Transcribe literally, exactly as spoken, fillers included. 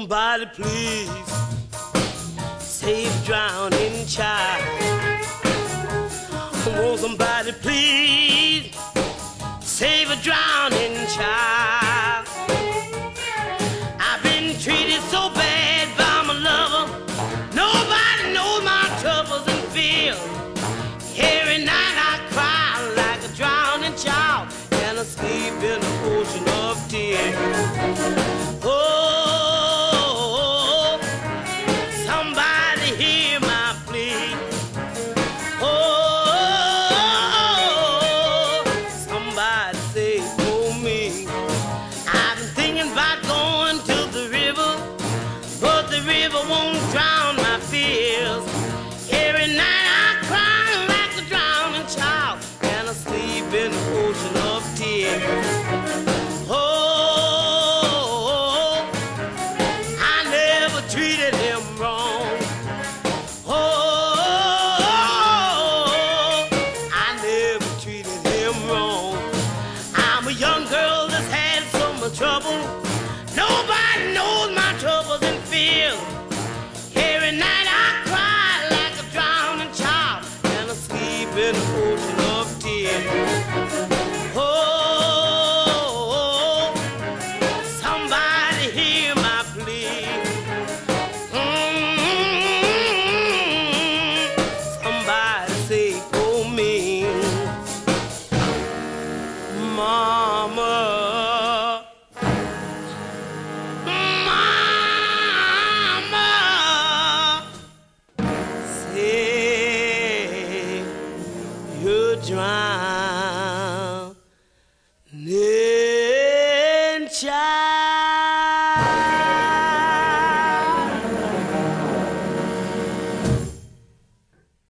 somebody please save a drowning child. Won't somebody please save a drowning child. I've been treated so bad by my lover. Nobody knows my troubles and fears. Every night I cry like a drowning child, and I sleep in an ocean of tears. Oh, somebody hear my plea. Oh, somebody save for me. I've been thinking about going to the river, but the river won't drown my fears. Every night I cry like a drowning child, and I sleep in the ocean of tears. Oh, I never treated him wrong. Oh, I never treated him wrong. I'm a young girl that's had so much trouble. Nobody knows my troubles and fears. Every night I cry like a drowning child, and I sleep in the ocean of tears. Oh, somebody hear my plea. Mm-hmm. Somebody say for me, Mama. Mama, say you're drowning child.